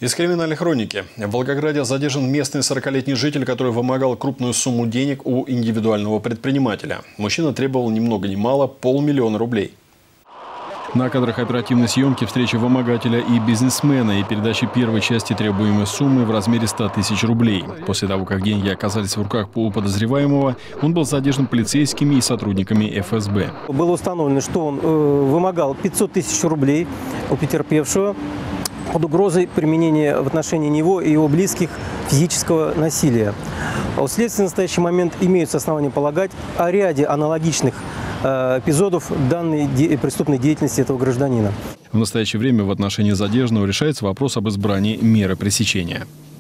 Из криминальной хроники. В Волгограде задержан местный 40-летний житель, который вымогал крупную сумму денег у индивидуального предпринимателя. Мужчина требовал ни много ни мало 500 000 рублей. На кадрах оперативной съемки встречи вымогателя и бизнесмена и передачи первой части требуемой суммы в размере 100 000 рублей. После того, как деньги оказались в руках полуподозреваемого, он был задержан полицейскими и сотрудниками ФСБ. Было установлено, что он вымогал 500 000 рублей у потерпевшего под угрозой применения в отношении него и его близких физического насилия. У следствия в настоящий момент имеются основания полагать о ряде аналогичных эпизодов данной преступной деятельности этого гражданина. В настоящее время в отношении задержанного решается вопрос об избрании меры пресечения.